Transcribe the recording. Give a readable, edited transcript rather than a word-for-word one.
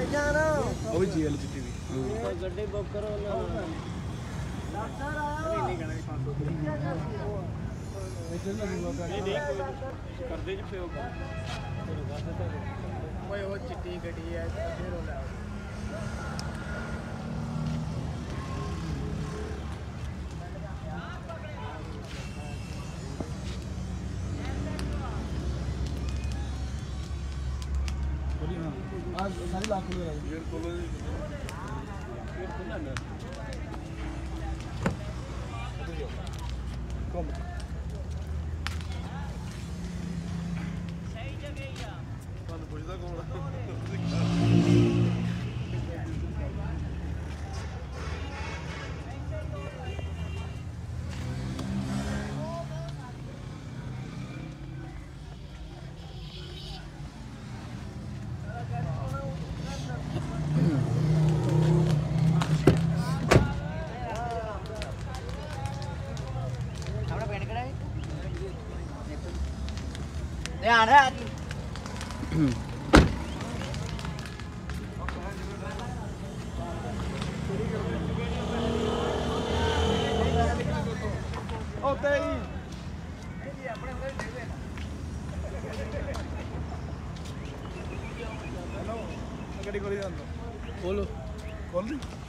ਉਹ ਵੀ ਜੀਐਲ ਚਿੱਟੀ ਦੀ ਗੱਡੀ ਬੁੱਕ ਕਰੋ ਨਾ ਨਹੀਂ ਕਹਿਣਾ 500 ਨਹੀਂ ਕਰਦੇ ਜੀ ਪਿਓ ਓਏ ਉਹ ਚਿੱਟੀ ਗੱਡੀ ਹੈ ਫੇਰ ਉਹ ਲੈ सारी लाख में सही जगह ही पुछदा कौन ध्यान है खोलो खोल